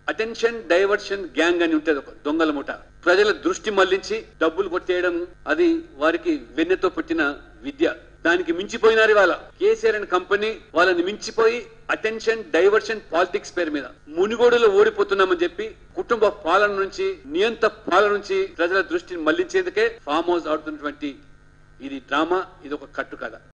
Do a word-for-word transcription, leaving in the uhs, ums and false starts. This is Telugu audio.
అటెన్షన్ డైవర్షన్ గ్యాంగ్ అని ఉంటది, ఒక దొంగల ముఠ. ప్రజల దృష్టి మళ్లించి డబ్బులు కొట్టేయడం అది వారికి వెన్నెతో పుట్టిన విద్య. దానికి మించిపోయినారు వాళ్ళ కేసీఆర్ అండ్ కంపెనీ. వాళ్ళని మించిపోయి అటెన్షన్ డైవర్షన్ పాలిటిక్స్ పేరు మీద మునిగోడులో ఓడిపోతున్నామని చెప్పి కుటుంబ పాలన నుంచి నియంత పాలన నుంచి ప్రజల దృష్టిని మళ్లించేందుకే ఫామ్ హౌస్ ఆడుతున్నటువంటి ఇది డ్రామా, ఇది ఒక కట్టు కథ.